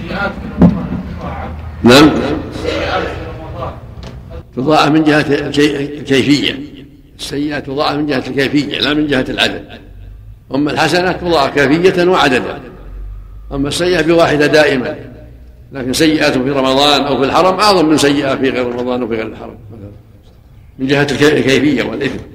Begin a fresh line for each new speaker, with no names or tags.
نعم. تضاعف من جهة الكيفية، السيئات تضاعف من جهة الكيفية لا من جهة العدد. أما الحسنات تضاعف كيفية وعددا، أما السيئة بواحدة دائما. لكن سيئات في رمضان أو في الحرم أعظم من سيئة في غير رمضان وفي غير الحرم من جهة الكيفية والإثم.